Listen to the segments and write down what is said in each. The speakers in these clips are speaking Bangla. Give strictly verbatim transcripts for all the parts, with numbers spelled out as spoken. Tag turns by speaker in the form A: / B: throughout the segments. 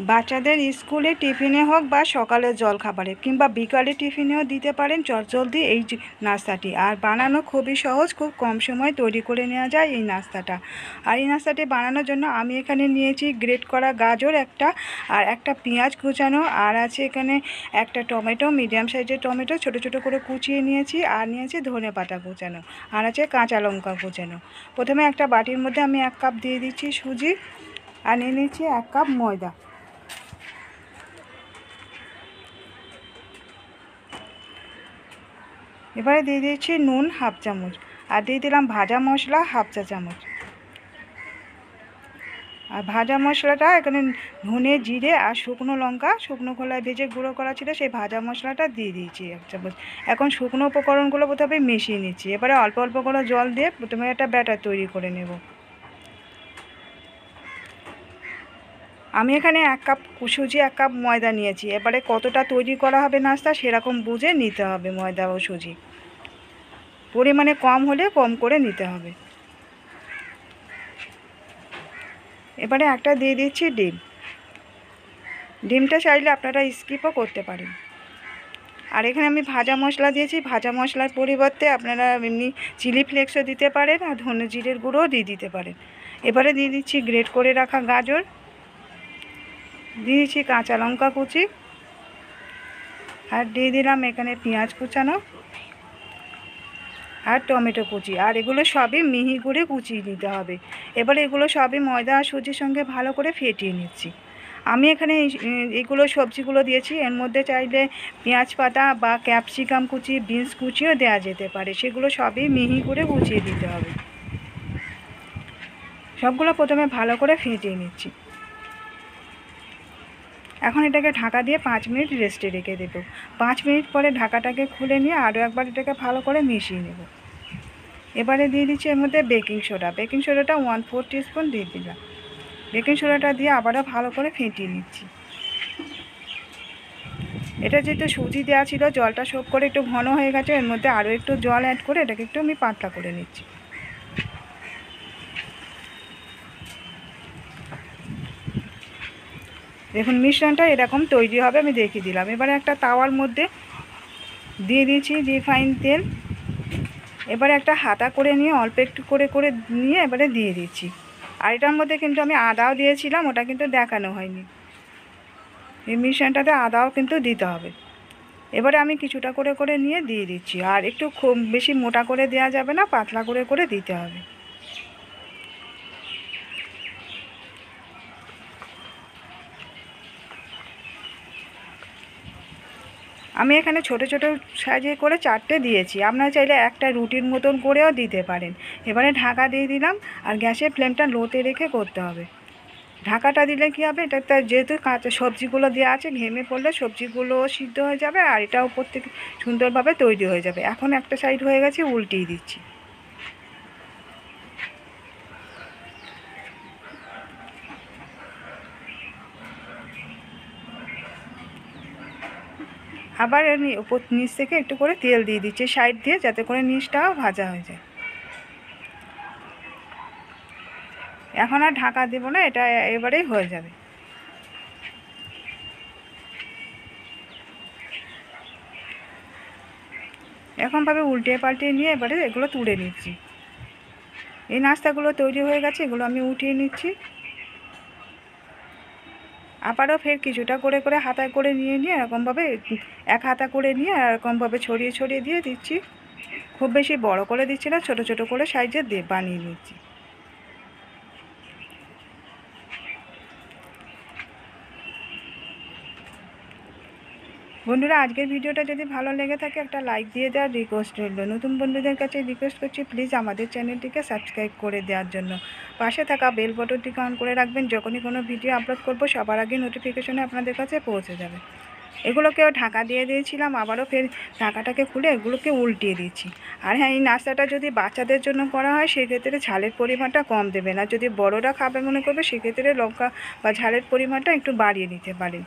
A: বাচ্চাদের স্কুলে টিফিনে হোক বা সকালের জলখাবারে কিংবা বিকালে টিফিনেও দিতে পারেন চটজলদি এই যে নাস্তাটি। আর বানানো খুবই সহজ, খুব কম সময়ে তৈরি করে নেওয়া যায় এই নাস্তাটা। আর এই নাস্তাটি বানানোর জন্য আমি এখানে নিয়েছি গ্রেট করা গাজর একটা, আর একটা পেঁয়াজ কুচানো, আর আছে এখানে একটা টমেটো, মিডিয়াম সাইজের টমেটো ছোটো ছোটো করে কুচিয়ে নিয়েছি, আর নিয়েছি ধনে পাতা কুচানো, আর আছে কাঁচা লঙ্কা কুচানো। প্রথমে একটা বাটির মধ্যে আমি এক কাপ দিয়ে দিচ্ছি সুজি, আর নিয়ে নিচ্ছি এক কাপ ময়দা। এবারে দিয়ে দিচ্ছি নুন হাফ চামচ, আর দিয়ে দিলাম ভাজা মশলা হাফ চা চামচ। আর ভাজা মশলাটা এখানে ধনে, জিরে আর শুকনো লঙ্কা শুকনো খোলায় ভেজে গুঁড়ো করা ছিল, সেই ভাজা মশলাটা দিয়ে দিয়েছি এক চামচ। এখন শুকনো উপকরণগুলো প্রথমে মিশিয়ে নিচ্ছি। এবারে অল্প অল্প করে জল দিয়ে প্রথমে একটা ব্যাটার তৈরি করে নেব। আমি এখানে এক কাপ সুজি এক কাপ ময়দা নিয়েছি। এবারে কতটা তৈরি করা হবে নাস্তা সেরকম বুঝে নিতে হবে। ময়দা ও সুজি পরিমাণে কম হলে কম করে নিতে হবে। এবারে একটা দিয়ে দিচ্ছি ডিম। ডিমটা চাইলে আপনারা স্কিপও করতে পারেন। আর এখানে আমি ভাজা মশলা দিয়েছি। ভাজা মশলার পরিবর্তে আপনারা এমনি চিলি ফ্লেক্সও দিতে পারেন, আর ধনে জিরের গুঁড়োও দিয়ে দিতে পারেন। এবারে দিয়ে দিচ্ছি গ্রেট করে রাখা গাজর, দিয়ে দিচ্ছি কাঁচা লঙ্কা কুচি, আর দিয়ে দিলাম এখানে পেঁয়াজ কুচানো আর টমেটো কুচি। আর এগুলো সবই মিহি করে কুচিয়ে নিতে হবে। এবারে এগুলো সবই ময়দা আর সুজির সঙ্গে ভালো করে ফেটিয়ে নিচ্ছি। আমি এখানে এইগুলো সবজিগুলো দিয়েছি, এর মধ্যে চাইলে পেঁয়াজ পাতা বা ক্যাপসিকাম কুচি, বিনস কুচিও দেওয়া যেতে পারে। সেগুলো সবই মিহি করে কুচিয়ে দিতে হবে। সবগুলো প্রথমে ভালো করে ফেটিয়ে নিচ্ছি। এখন এটাকে ঢাকা দিয়ে পাঁচ মিনিট রেস্টে রেখে দেবো। পাঁচ মিনিট পরে ঢাকাটাকে খুলে নিয়ে আরও একবার এটাকে ভালো করে মিশিয়ে নেব। এবারে দিয়ে দিচ্ছি এর মধ্যে বেকিং সোডা। বেকিং সোডাটা ওয়ান ফোর টিস্পুন দিয়ে দিলাম। বেকিং সোডাটা দিয়ে আবারও ভালো করে ফেটিয়ে নিচ্ছি। এটা যেহেতু সুজি দেওয়া ছিল, জলটা শোপ করে একটু ঘন হয়ে গেছে, এর মধ্যে আরও একটু জল অ্যাড করে এটাকে একটু আমি পাতলা করে নিচ্ছি। দেখুন মিশ্রণটা এরকম তৈরি হবে, আমি দেখিয়ে দিলাম। এবারে একটা তাওয়ার মধ্যে দিয়ে দিয়েছি রিফাইন তেল। এবারে একটা হাতা করে নিয়ে অল্প একটু করে করে নিয়ে এবারে দিয়ে দিচ্ছি। আর এটার মধ্যে কিন্তু আমি আদাও দিয়েছিলাম, ওটা কিন্তু দেখানো হয়নি। এই মিশ্রণটাতে আদাও কিন্তু দিতে হবে। এবারে আমি কিছুটা করে করে নিয়ে দিয়ে দিচ্ছি। আর একটু খুব বেশি মোটা করে দেওয়া যাবে না, পাতলা করে করে দিতে হবে। আমি এখানে ছোট ছোট সাইজে করে চারটে দিয়েছি। আপনারা চাইলে একটা রুটির মতন করেও দিতে পারেন। এবারে ঢাকা দিয়ে দিলাম, আর গ্যাসের ফ্লেমটা লোতে রেখে করতে হবে। ঢাকাটা দিলে কী হবে, এটা যেহেতু কাঁচা সবজিগুলো দেওয়া আছে, ঘেমে পড়লে সবজিগুলোও সিদ্ধ হয়ে যাবে, আর এটা উপর থেকে সুন্দরভাবে তৈরি হয়ে যাবে। এখন একটা সাইড হয়ে গেছে, উল্টিয়ে দিচ্ছি। আবার আমি উপর নিচ থেকে একটু করে তেল দিয়ে দিচ্ছি সাইড দিয়ে, যাতে করে নিচটাও ভাজা হয়ে যায়। এখন আর ঢাকা দেবো না, এটা এবারেই হয়ে যাবে। এরকমভাবে উল্টিয়ে পাল্টিয়ে নিয়ে এবারে এগুলো তুলে নিচ্ছি। এই নাস্তাগুলো তৈরি হয়ে গেছে, এগুলো আমি উঠিয়ে নিচ্ছি। আবারও ফের কিছুটা করে করে হাতায় করে নিয়ে নিয়ে এরকমভাবে এক হাতা করে নিয়ে এরকমভাবে ছড়িয়ে ছড়িয়ে দিয়ে দিচ্ছি। খুব বেশি বড় করে দিচ্ছি না, ছোট ছোট করে সাইজে দিয়ে বানিয়ে নিচ্ছি। বন্ধুরা, আজকের ভিডিওটা যদি ভালো লেগে থাকে একটা লাইক দিয়ে দেওয়ার রিকোয়েস্ট রইল। নতুন বন্ধুদের কাছে রিকোয়েস্ট করছি প্লিজ আমাদের চ্যানেলটিকে সাবস্ক্রাইব করে দেওয়ার জন্য। পাশে থাকা বেল বাটনটিকে অন করে রাখবেন, যখনই কোনো ভিডিও আপলোড করব সবার আগে নোটিফিকেশনে আপনাদের কাছে পৌঁছে যাবে। এগুলোকেও ঢাকা দিয়ে দিয়েছিলাম, আবারও ফের ঢাকাটাকে খুলে এগুলোকে উল্টিয়ে দিচ্ছি। আর হ্যাঁ, এই নাস্তাটা যদি বাচ্চাদের জন্য করা হয় সেক্ষেত্রে ঝালের পরিমাণটা কম দেবেন, আর যদি বড়রা খাবে মনে করবে সেক্ষেত্রে লঙ্কা বা ঝালের পরিমাণটা একটু বাড়িয়ে নিতে পারেন।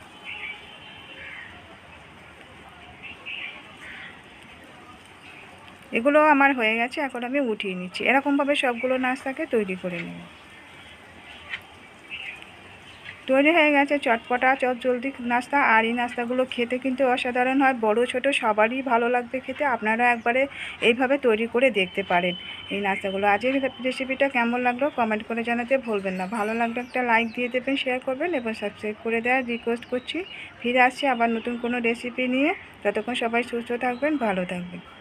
A: এগুলো আমার হয়ে গেছে, এখন আমি উঠিয়ে নিচ্ছি। এরকমভাবে সবগুলো নাস্তাকে তৈরি করে নেব। তৈরি হয়ে গেছে চটপটা চটজলদি নাস্তা। আর এই নাস্তাগুলো খেতে কিন্তু অসাধারণ হয়, বড় ছোট সবারই ভালো লাগবে খেতে। আপনারা একবারে এইভাবে তৈরি করে দেখতে পারেন এই নাস্তাগুলো। আজকের রেসিপিটা কেমন লাগলো কমেন্ট করে জানাতে ভুলবেন না। ভালো লাগলে একটা লাইক দিয়ে দেবেন, শেয়ার করবেন এবং সাবস্ক্রাইব করে দেওয়ার রিকোয়েস্ট করছি। ফিরে আসছি আবার নতুন কোনো রেসিপি নিয়ে। ততক্ষণ সবাই সুস্থ থাকবেন, ভালো থাকবেন।